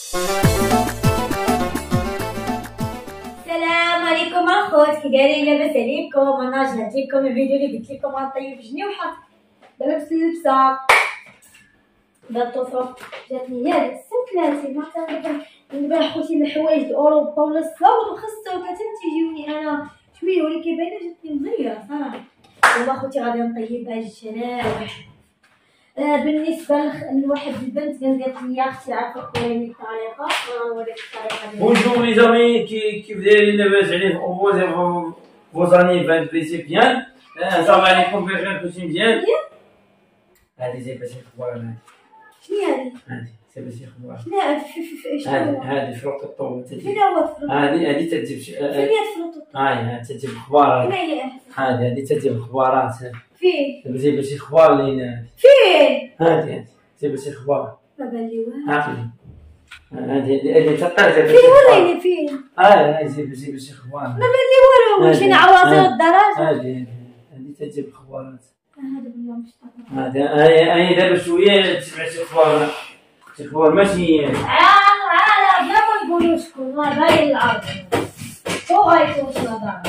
السلام عليكم اخوات، كي دايرين؟ لاباس عليكم؟ انا رجعت لكم الفيديو اللي قلت لكم غنطيب جنيوحه. دابا لبست اللبسه دابا الطوفه جاتني هي السنه 30 ما دابا خوتي الحوايج د اوروبا ولا الصوت وخاصه 30 تيجيوني انا شويه، ولكن باينه جاتني مزيره صراحه. دابا خوتي غادي نطيبها الجناح. بالنسبه لواحد البنت قالت لي اختي عارفه كوريني الطريقه، غنوريك الطريقه ديالها. بونجور لي زامي، كيف دايرين؟ لاباس عليكم؟ فوزاني فان بريسيبيان. السلام عليكم، بخير؟ كلشي مزيان؟ هادي زي باش اخبار. شنو هادي؟ هادي زي باش اخبار. شنو هادي فروت الطوب. فين هو الفروت؟ هادي تجيب فين هي الفروت؟ هاي تجيب اخبار. فين هي؟ هادي تجيب اخبارات. فين؟ دابا زي باش اخبار لينا. فين؟ هادي زي باش اخبار. ما بان لي والو. عقلي هادي تقطع زي باش فين وريني فين؟ هاي زي باش اخبار. ما بان لي والو. مشينا عواصر الدراجه. هادي تجيب اخبارات. هذا بالله مش طبيعي. هذا هاي دابا شويه تسمع شي اخبار ماشي. عاد بلا ما نقولوا شكون ما باين العرض. هو غيكون شنو دار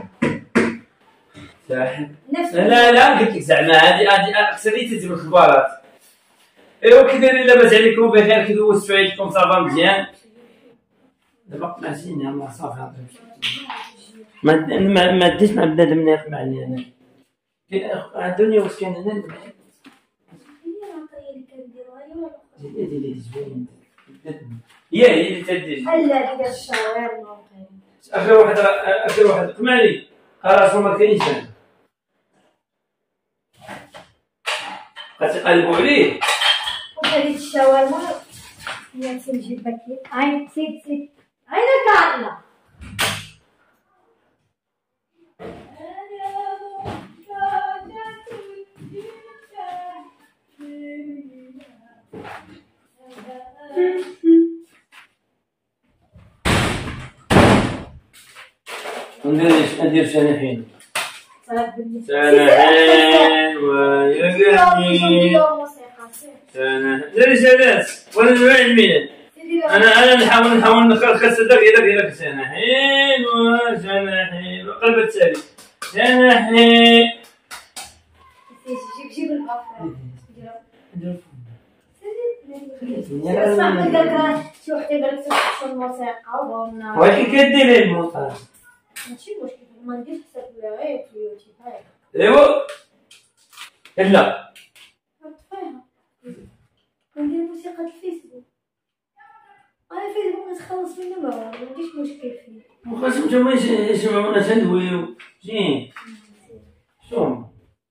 ساحل. لا قلت لك زعما هذه اكثريه تجيب الاخبارات. ايوا كي دايرين؟ لاباس عليكم؟ بخير؟ كي دوزتوا في عيدكم؟ صافا مزيان؟ دابا ماشيين يلاه صافي. ما ديش مع بنادم ناقم عليا انا. الدنيا واش كاين هنا؟ هي اللي زوين. هي اللي تدير. هلا ديال الشاورما. اخر واحد قمالي راسو ما كاينش. غتقلبوا عليه. وهذه الشاورما هي تنجيب باكيت. عين سيد عينك عقله. ندير شناحين ويا قلبي شناحين. وانا ما علمي. انا نحاول نخلص داك شناحين وشناحين وقلب التالي شناحين. جيب البافور. اسمع قال لك شي وحده قالت لك شنو الموسيقى وقلنا ولكن كديري الموسيقى ماشي مشكل. ما نديرش حساب ولا غير في اليوتيوب. هاي ايوا لا نطفيها ندير موسيقى الفيسبوك. انا الفيسبوك نتخلص منه ما عنديش مشكل فيه. مخاصم نتوما يسمعونا تندويو زين. شوم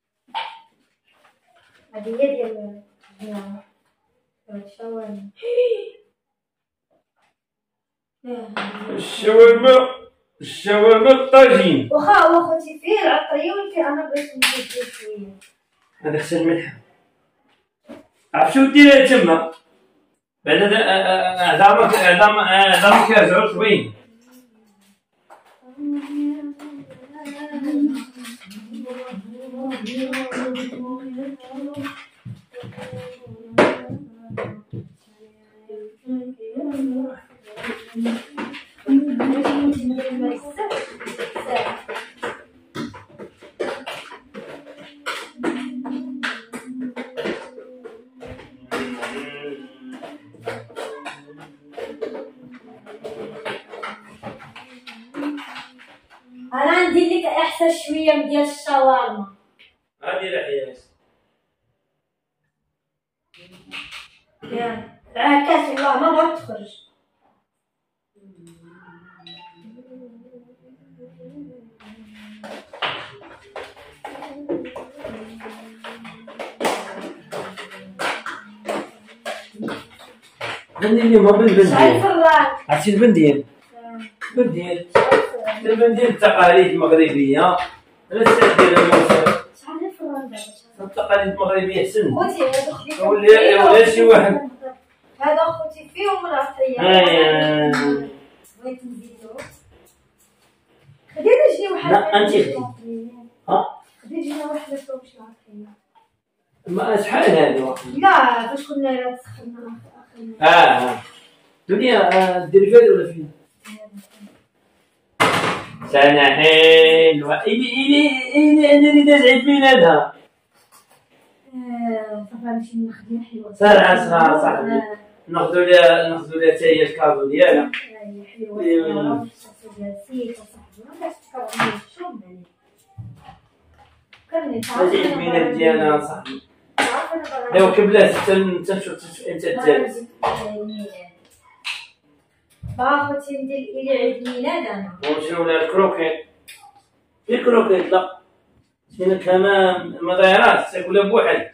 هذه هي ديال الشاورما. الشاورما الطاجين. واخا هو خوتي فيه العطريه، ولكن انا بغيت نزيد شويه. هذا خصها الملح. عرفت شنو دير تما بعد عظامك يرجعوا طويل. انا ندير لك احسن شويه من ديال الشاورما. هادي الحياه يا عكاس والله ما بغات تخرج. بندير ما بالبندير. شعل فران. عرفتي البندير؟ البندير التقاليد المغربيه. لا تدير الموسيقى. شعل الفران دابا. التقاليد المغربيه حسن. خوتي هذا خديتهم. ولا شي واحد. هذا خوتي فيهم العطريه. بغيت نزيدو. خدينا شي واحد. لا انت خدي. خدينا واحد فوق شي عطريه. ما شحال هذه؟ لا فاش كنا سخنا اخرنا. دنيا ديري فيها ولا فينا؟ سنة حلوة إلي أنني دازعت ميلادها. صافي نمشي نخدم حلوة. صراحة صاحبي ناخذو ليها حتى هي الكادو ديالها. حلوة. سيت صاحبي ما كتفكرنيش شو مالي. دازعت الميلاد ديالها صاحبي. ايوا كبلات حتى نشوف امتى الثالث. باخوتي ندير إلي عيد ميلاد أنا. وشنو ولا الكروكيت؟ في الكروكيت لا. شنو كمان مضيعات تاكلها بوحد.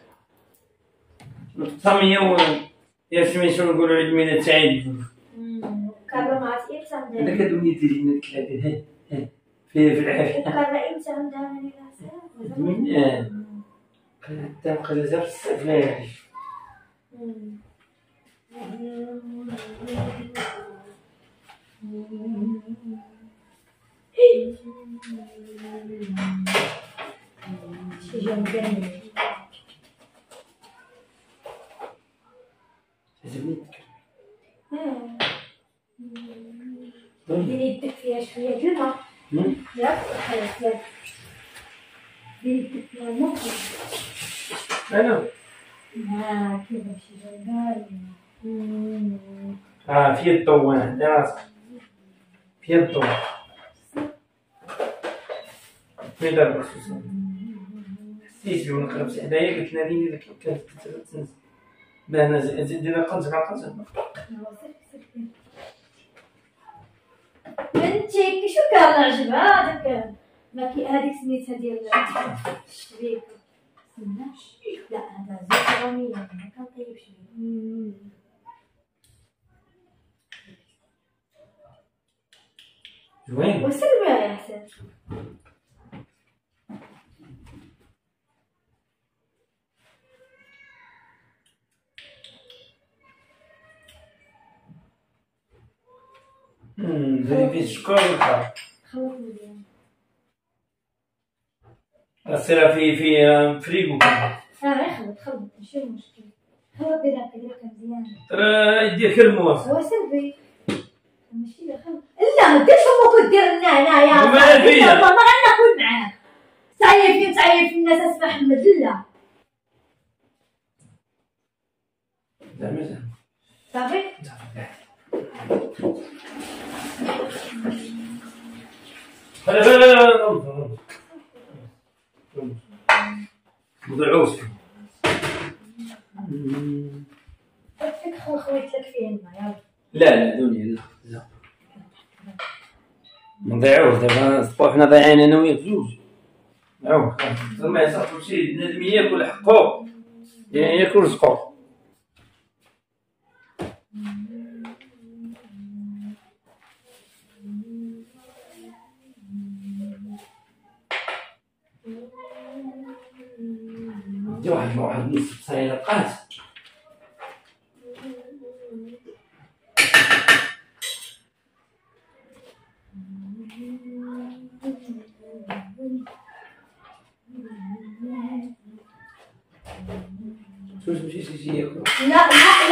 الطمية يا سميتو نقولو عيد ميلاد سعيد. كارلا ما عرفت إمتى ندير. أنا كدوي ديري لنا الكلاب في العافية. كارلا إمتى ندير من تبقى لازم السفاري. شي جنباني. ديري يدك فيها شوية د الماء. ياك خلاص ياك. ديري يدك فيها الماء. أنا كذا شي جنباني. في الضو أنا راسك في الضو في دار بخصوص حسيت ونقرب حدايا قلت ناديني لك كانت تنس بانا زيدنا قنت مع قنت بنتي شو كان عجبها هذاك هذيك سميتها ديال الشريك سمناش لا هذا زيت رومية ما كان طيب شويه زوين وسلمى يا حسن زي في السكر والخضر خلط مزيان السيرة في فريغو كذا غير خلط ماشي مشكل خلط ديرها مزيان ترى يدير كلموس هو سلبي ماشي لا خلط لا ما ديرش امك دير لنا هنايا ما فيا ما غناكل معاك تعيف الناس اسمع محمد لا زعما صافي لا مضيعوش فيك خويت لك فيه الماء لا دنيا لا مضيعوش دابا صبحنا ضايعين انا وياك بجوج عوض زعما يصافي شي بنادم ياكل حقو يعني ياكل رزقو دي واحد نص بصايله بقات شو تمشي ياكل لا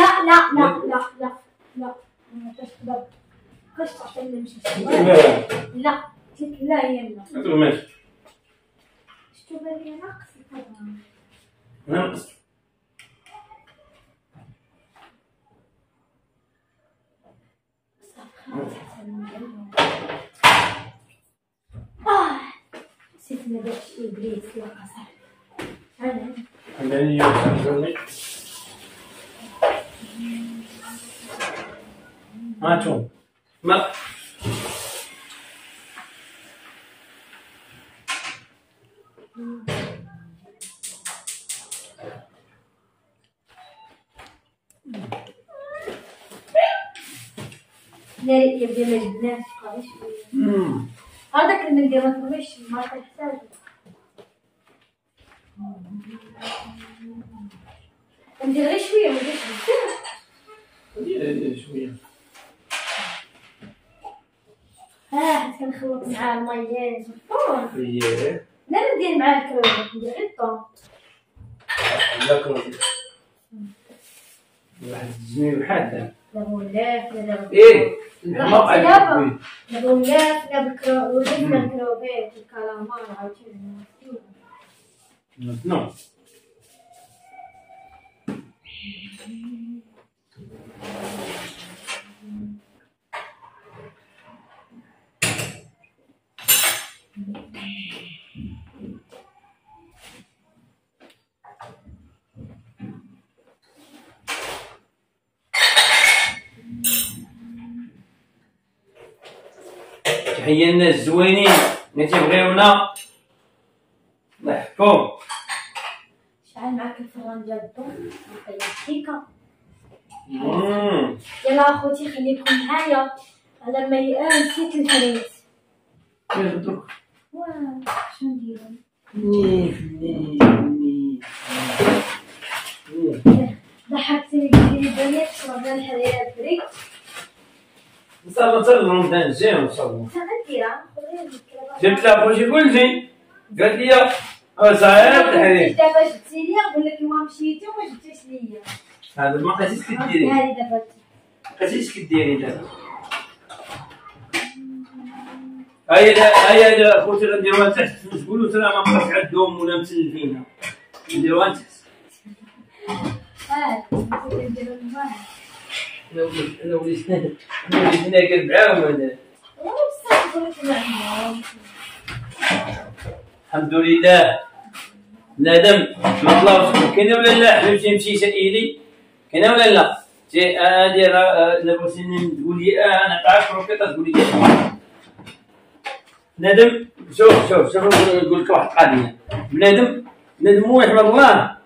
ما تقدر كاش عشان نمشي لا قلت لك لا يلا اكل ماشي شتو بالي ناقص طبعا ناقص نسيت ما درتش ابليس يا قصر انا عندي يوم ماتو ما ناري يبدي ما جبناش قاش هذاك المنديل ما تبغيش ما تحتاج ندير غير شويه ما نديرش بزاف شويه حيت كنخلط مع المايونيز والثوم اييه لا ندير مع الكروت ندير غير الثوم لا كروتي واحد التجميل حاده دابا ولاف دابا ايه الحماق دابا ولاف دابا الكروفيت الكروفيت الكالامار عاوتاني نو تحية الناس الزوينين اللي تيبغيونا الله يحفظكم. شعل معاك الفران ديال الضو نقيا الكيكه. يلا اخوتي خليكم معايا على ما نسيت الحريت. واه شنو نديرو؟ ضحكتني قلتي لي بنات شربنا الحريره بريك. ان شاء الله حتى رمضان الجاي ان شاء الله. انا نديرها جبت لها بوجي كلشي قالت لي صعيب الحرير. دابا جبتي لي نقول لك ما مشيتي وما جبتيش ليا. هذا ما قاسيش كديري. هذه دابا قاسيش كديري دابا. هيا خوتي غنديروها تحت تقولوا ترى ما بقاش عندهم ولا متلفينها. نديروها تحت. نديرو الماء. انا وليت ناكل معاهم انا. الحمد لله بنادم ما طلعوش كاين ولا لا حبيبتي نمشي سائلي كاين ولا لا تي هادي راه دابا سنين تقول لي انا تعرف روكيطه تقول لي بنادم شوف نقول لك واحد القضيه بنادم هو يحمد الله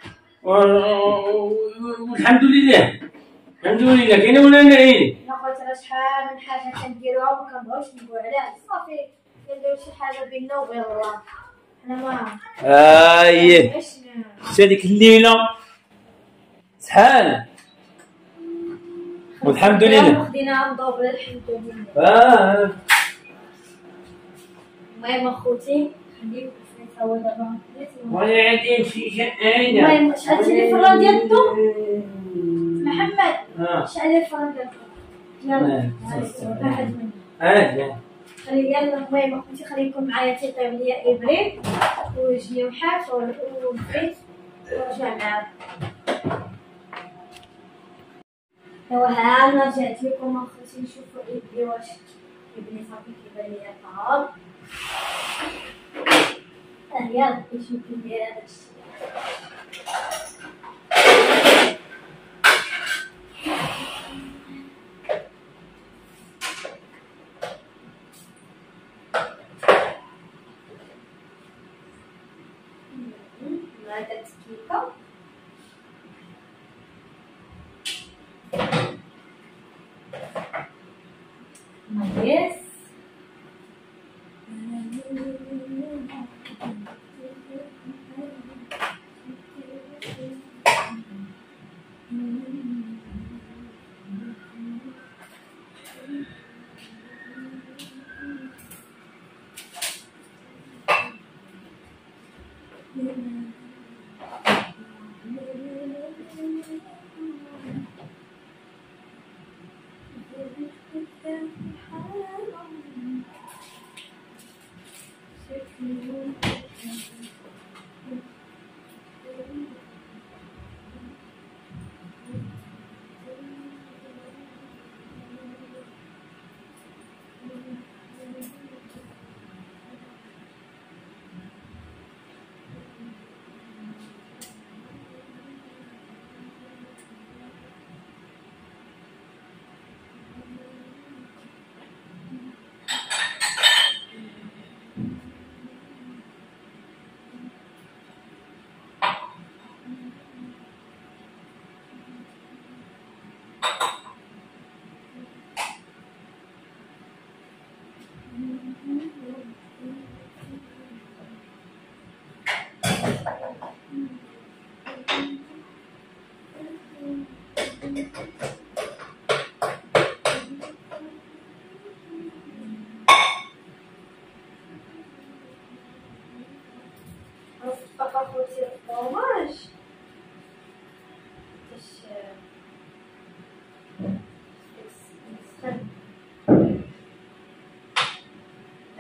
والحمد لله كاين ولا لا عيني انا قلت راه شحال من حاجه كنديروها وما كنبغيوش نقول عليها صافي كنديرو شي حاجه بيننا وبين الله حنا ما اييه هذيك الليله شحال والحمد لله خديناها مضوبله الحمد لله. المهم اخوتي خليكم نسوي دابا وانا عندي شي شيء المهم شعلتي لي الفران ديال الضو محمد شعل لي الفران ديال الضو يلا خلي يلا المهم اخوتي خليكم معايا تيطيب ليا ابريق وجنيوحات والبيت ونرجع معاكم. ايوا ها انا رجعت لكم اخوتي نشوفوا ابني واش ابني صافي كيبان ليا طاب. يلا نشوف ندير هذا الشيء. هذا الكيكه نايس.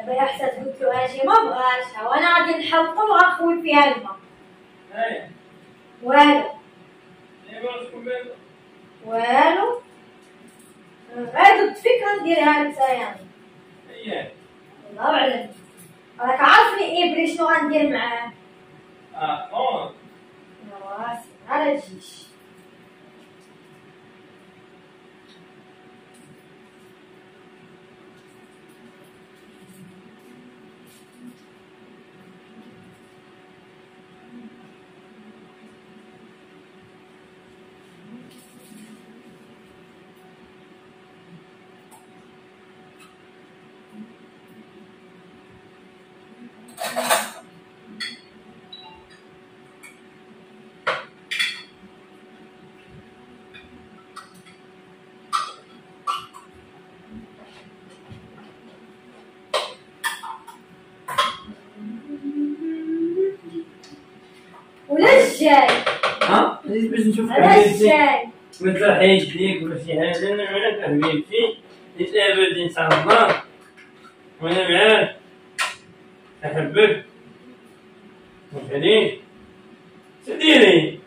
دابا يا حساد قلت له اجي ما بغاش، وانا غادي نحوطو وغنخوي فيها الماء. والو والو، غير ضد فيك غنديرها لك نتايا. الله اعلم، راك عارفني ابري شنو غندير معاه. يا راسي على جيش. ولا الجاي جيت باش نشوف على الجاي مثل حيد فيك ولا شي حاجة. أنا معاك حبيبتي، نتقابل إن شاء الله، وأنا معاك أحبك. واش عليك؟ سديري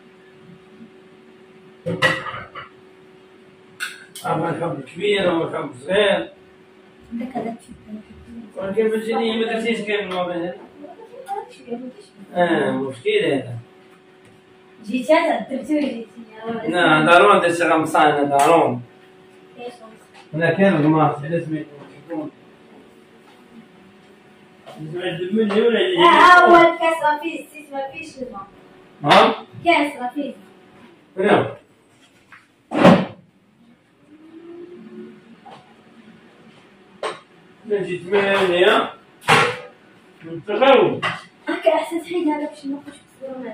أما الحب كبير أو الحب صغير، عندك هذاك ولكن فهمتيني ما درتيش كامل الموضوع هذا. مشكلة هذا. جيتي درتي وجيتي. لا ضروري درت شي غمصانة ضروري. أنا كان غماص على سميتو شكون؟ نعذب مني ولا اللي هو الكاس راه فيه الزيت ما فيهش الماء. كاس راه فيه. نعم. جيت مالية من تغاوي. هكا احسن تحيد هذا باش نوقف تصوير معنا.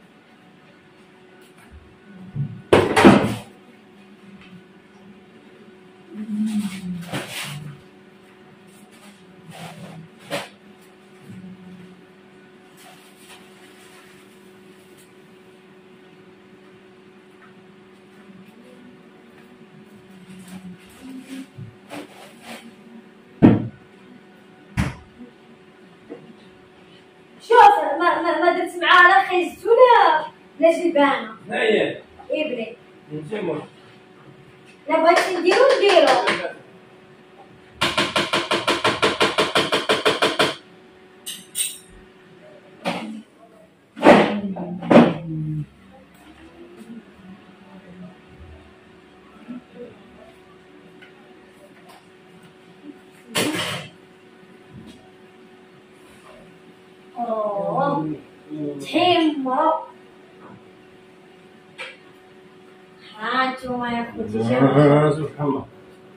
شوف ما درت معاه لا خيزت ولا جلبانه. هيا ابري نسمو. لا بغيتي نديرو تحمروا. هانتوما يا خوتي سبحان الله.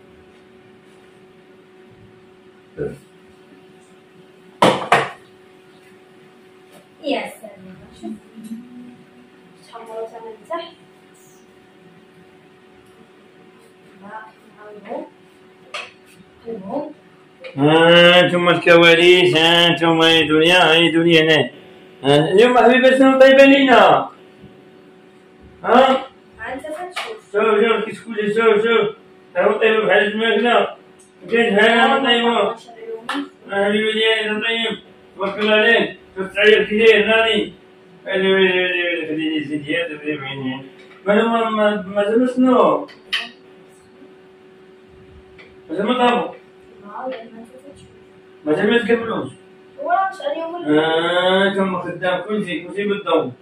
يا سلام، شوف تحمروا حتى من تحت. قلبهم انتم الكواليس، انتم هاي دنيا، هاي دنيا هنا. اليوم حبيبه شنو طيبه لينا؟ انت تشوف. شوف كيسكولي، شوف راهو طيبه بحال الماكله. كاين هنا طيبه. حبيبه ديالي طيب، تبارك الله عليك. شوف تعير كثير ناني. خليني زيديات وخليني بعينين. مازال شنو؟ مازال ما طابو. مازال ما تكملوش. واش عليهم كم خدام كلشي بالضو.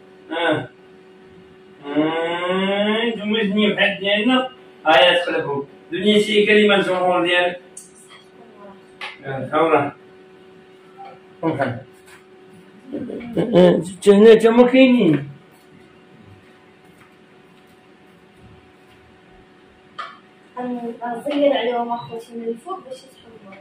نتوما الاثنين بحال ديالنا. هيا تقلبوا دنيا شي كلمة الجمهور ديالك. ثورة قوم حنا هنا تما كاينين. غنزير عليهم اخوتي من الفوق باش يتحمروا.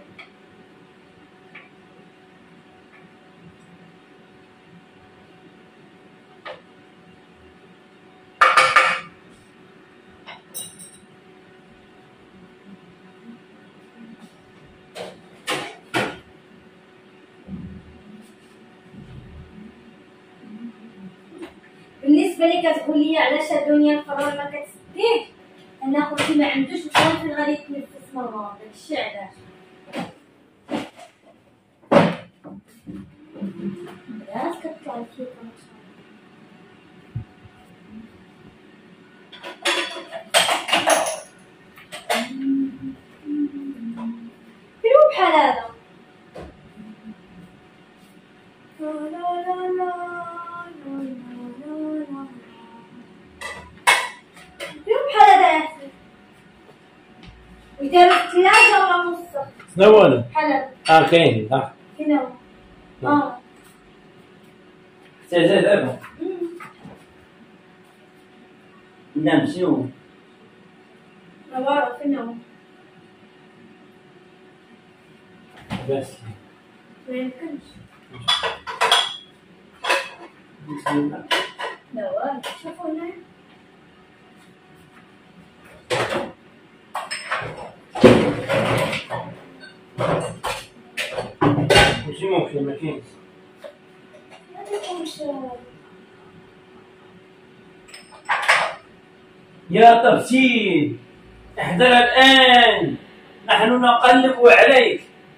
بالنسبه لي كتقول لي علاش الدنيا القرار ما كتسديه، انا خوتي ما عندوش القرار فين غادي يتنفس من الغرض، داكشي علاش. على الكيكة ما شاء الله. حلو بحال هذا. لا لا لا لا لا لا لا. حلو بحال هذا يا حسن. يديرو في الثلاجة ولا نص؟ شنو هو هذا؟ بحال هذا. كاين صح. فين هو؟ حتى جا دابا. نعم شنو؟ نوارة فين هو؟ بس. ما يمكنش. بسم الله. نوارة شوفوا هنا. ماشي ممكن ما كاينش. ما تكونش. يا ترتيب احذر الآن نحن نقلب عليك.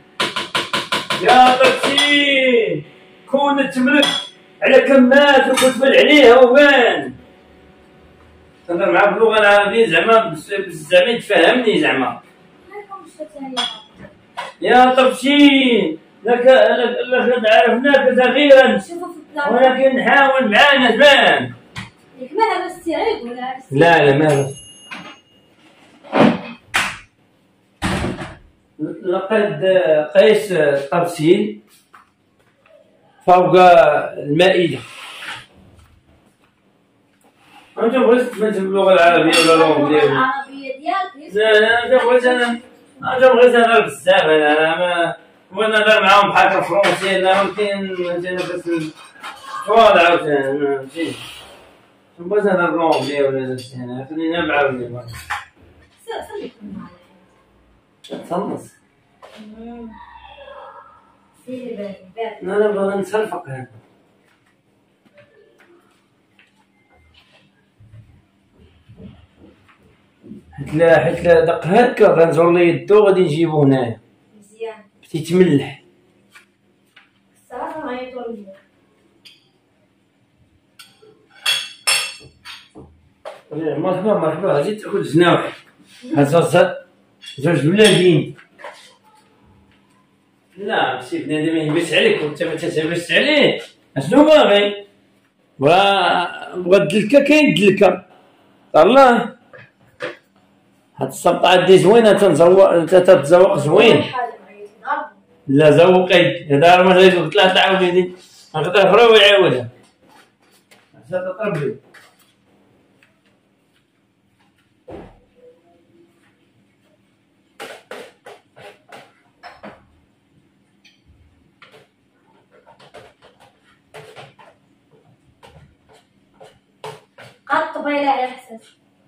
يا ترتيب كون تملك على كمات وتقبل عليها وين تهضر معاه باللغة العربية زعما زعما تفهمني زعما. ما يكونش ثانية. يا ترتيب لك عرفناك صغيرا شوفوا في البلان. ولكن حاول معانا زمان. ياك مالها بس تعيب ولا لا ماذا لقد قيس ترسيل فوق المائدة. أنت بغيت تفهم اللغة العربية ولا اللغة العربية ديالك؟ لا أنت بغيت نهضر بزاف. أنا ما بغيت نهضر معاهم بحال الفرونسي لا ممكن بس تواضع عاوتاني فهمتي. بغيت نهضر بالونجلي ولا داكشي هنا خلينا بالعربية. خليكم معايا. تخلص. سيري بالي. أنا باغي نترفق هنا. حيت لا دق هكا غنزور لي يدو غادي نجيبو هنايا. مزيان. بدي تملح. الصراحة غيطول ليا. مرحبا غادي تاكل جناوح. هاد زوج بلادين. لا شي بنادم يهبس عليك وانت ما تهبسش عليه. اشنو باغي؟ بغا الدلكه كاين الدلكه. الله هاد السلطعات دي زوينه تتزوق زوين. لا زوقي هذا ما غير ثلاثه عاودي نقدر فرا ويعاودها حتى تطربي. قط بيلا على حساس.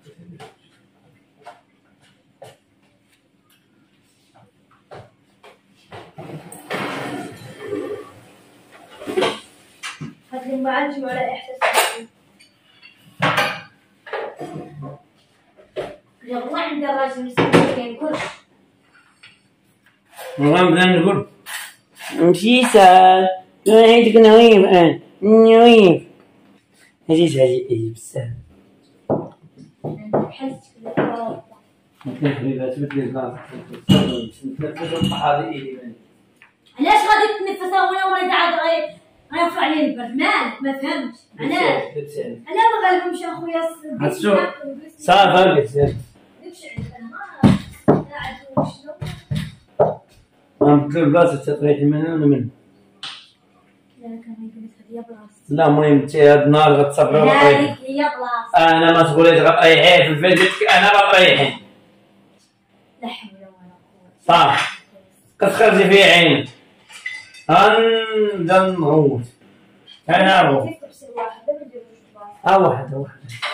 هاد لي معجم على احساس. يلا عند الراجل مسكين كاين كلشي. نبدا نقول نمشي سال عيدك نويف نويف هادي بزاف. بحال تكلم. حبيبات بدلي البلاصه نتنفس هذه ايدي. علاش غادي تتنفس وانا ولد عاد غيرفع عليه البرد مالك ما فهمتش علاش انا ما غالبش اخويا صافي قلت داكشي عندنا ما عاد شنو بدلو البلاصه تطريحي من هنا ومن لا كان يقول هي بلاصه. لا المهم انت هاد النهار غتصبري هذيك هي بلاصه. انا ما تقولي تغطيحي في الفيديو انا غطريحي. لا حول ولا قوه. صافي كتخرجي في عينك غنبدا نغوت. انا نغوت واحد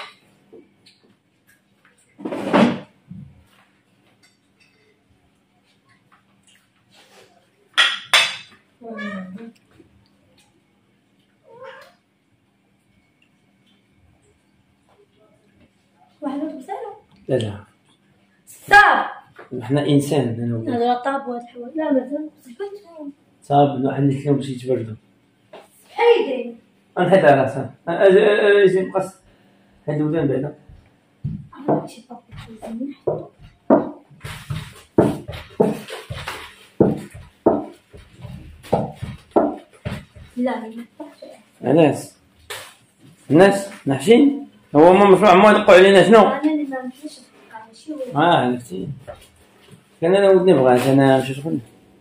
واحد بسالو. لا صاب احنا انسان هذا طاب وهاد الحوايج لا مثلا صبت صاب حليت لهم شي تبردوا حيدين نحيد على راسها اجي نقص هاد الودان بعدا شي طابق كيزين لا ما ينفعش. الناس نحشين هو ما مشروع ما يدقوا علينا شنو؟ انا اللي ما نمشيش ماشي هو. عرفتي كان انا ودني بغات انا نمشي شغل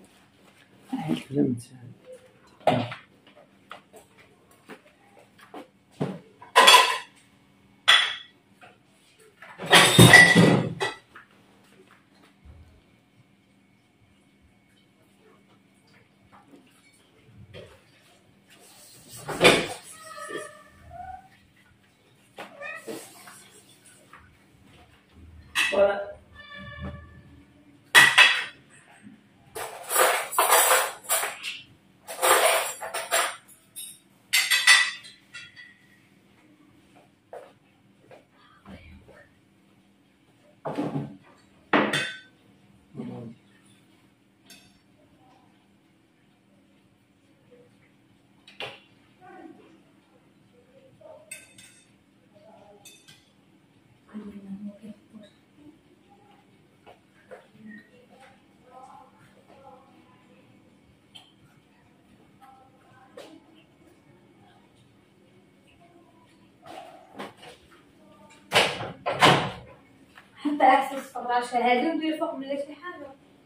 حتى عكس الفراشة هادو ندير فوق ولا شي حاجة.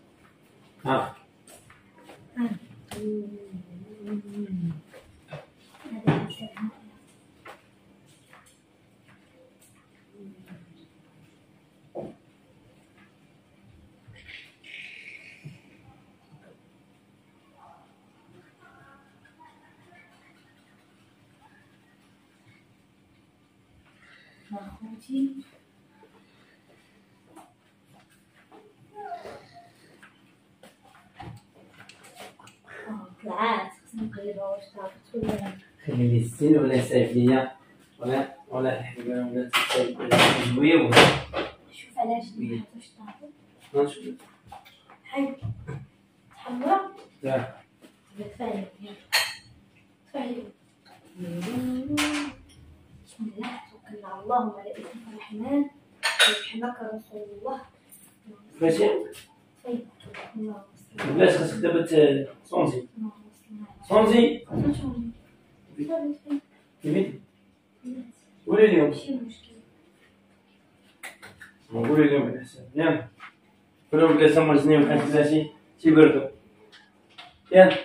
خوتي طلعات خصنا نقلبها واش طابت ولا خلي لي السن ولا سافيه ولا حاجه ولا شويه شوف علاش واش طابت. نشوف حي تحمرا لا كفايه كفايه. بسم الله توكلنا على الله وملائكته الرحمن يرحمك رسول الله. ماشي طيب بلاش خاصك دابا صونزي كيفين قولي اليوم نقول اليوم بالحساب ياك كلهم بلاصه مرزنين بحال بلاتي تيبردوا ياك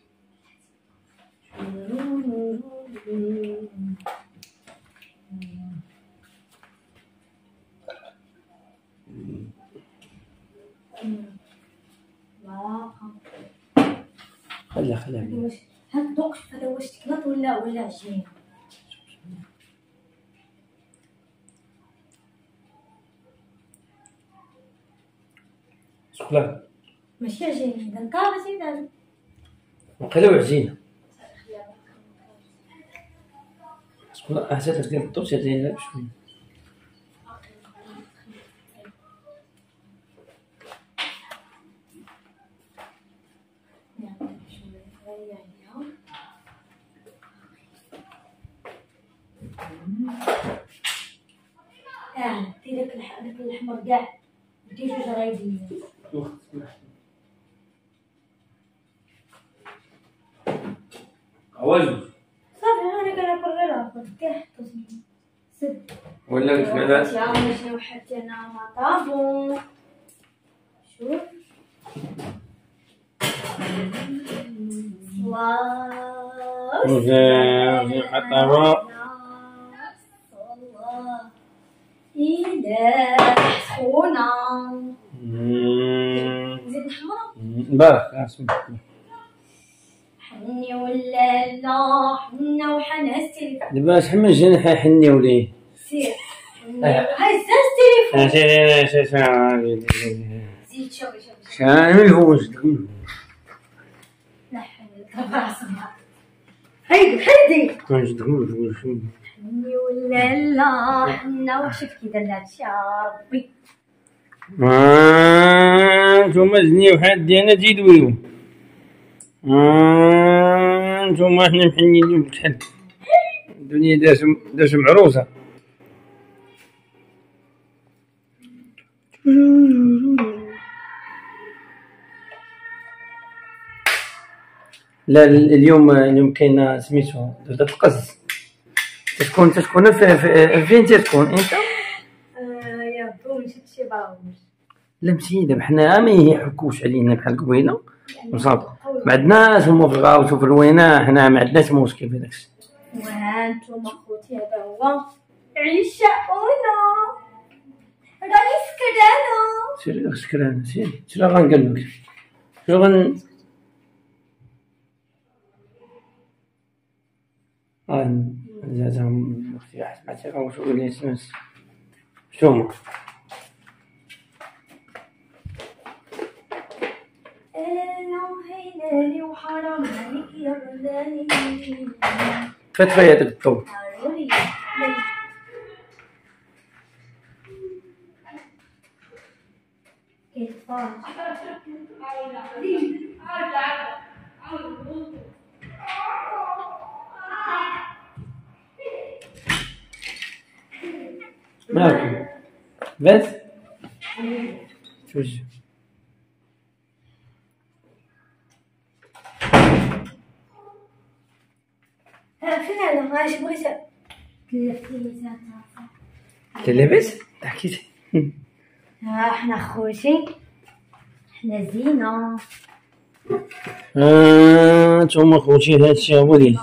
خليها هاد الذوق هذا واش تكلط ولا عجينه. شوكولا ماشي عجينه دا نكابه سيدي وقيله عجينه شوكولا احسن ديال الطوش ديالها بشويه دير داك الحمر كاع دير جوج رايدين عواجب صافي انا كناكل غير هاكا كاع سد ولا كذا يا شنو حتى انا ما طابون شوف واو حطها إذا سخونة نزيد نحمرها بارك اسمع حني ولا لا حنا وحنستلف دابا شحال من جنح حني وليه سير هاي التليفون زيد شوفي شحال هو لا حول هيدي حني ولا لا حنا وشوف كي درنا يا ربي نتوما زنيو حادين تيدويو نتوما حنا محنيين بشحال الدنيا داش معروسة. لا اليوم كاينه سميتو درت القز. تكون فين تكون انت؟ يا بو مشيت شي باوش. لا مشينا بحنا ما يحكوش علينا بحال قبيله وصافي. ما عندناش المفغاوت وفي الروينه، حنا ما عندناش مشكل في داكشي. وهانتوما خوتي هذا هو عشاؤنا، راني سكرانة. سير سكرانه سير شنو غنقول لك؟ شنو زعما اختي واحد سمعتي واش ولي سمس شوما هينالي وحرام عليك يا بلاني. فتفي هذاك الطول. ماكو بس توجه. فين هذا؟ ماش بغيت تلبس حكيتي. ها حنا خوتي، حنا زينة. نتوما خوتي هادشي هو ديال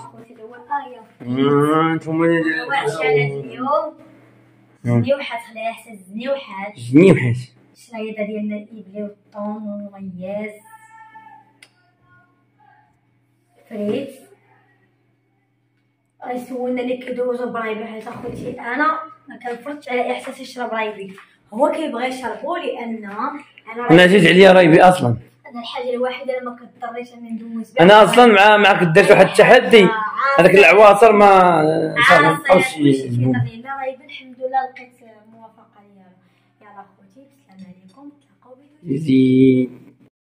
نتوما واش على اليوم زنيوحات خليها حتى زنيوحات. زنيوحات الشرايطه ديالنا الابلي والطون والمغياز فريت. غيسولنا اللي كيدوزو برايبي، حيت اخوتي انا ما كنفرضش على احساسي نشرب رايبي، هو كيبغي يشربو لان انا جيت عليا رايبي اصلا. انا الحاجه الوحيده اللي ما كضطريش اني ندوز بها، انا اصلا معاك درت واحد التحدي هذاك العواصر ما نبقاوش رايبي. الحمد لله لقيت موافقه ديالو. يلا خوتي بسلام عليكم، تلاقاو بيديو جديد.